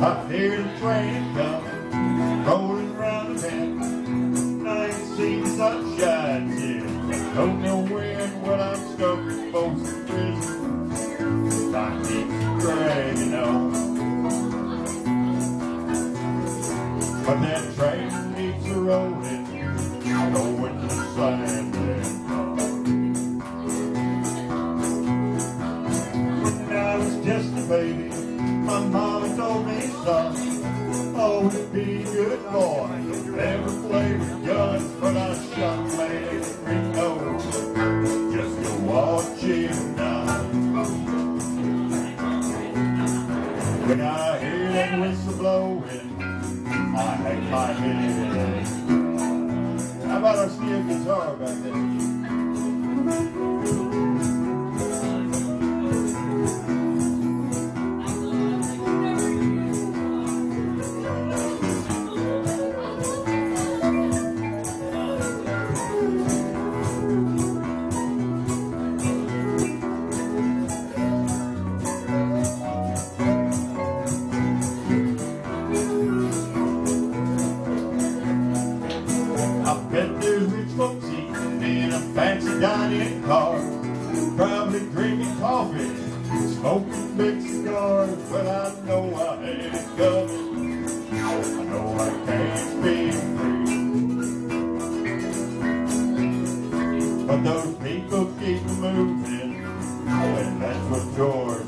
I hear the train coming, rolling around the bend. I ain't seen sunshine yet, don't know when, when I'm stuck in Folsom Prison. Time keeps dragging on, but that train keeps a-rolling, going to the sand and when I was just a baby, my mama told me, son, always be a good boy. Never play with guns, but I shot man in Reno. Just go watching now. When I hear that whistle blowing, I hang my head. How about our steel guitar back there? Bet there's rich folks eating in a fancy dining car, probably drinking coffee, smoking big cigars. But I know I had it coming, I know I can't be free. But those people keep moving, and that's what George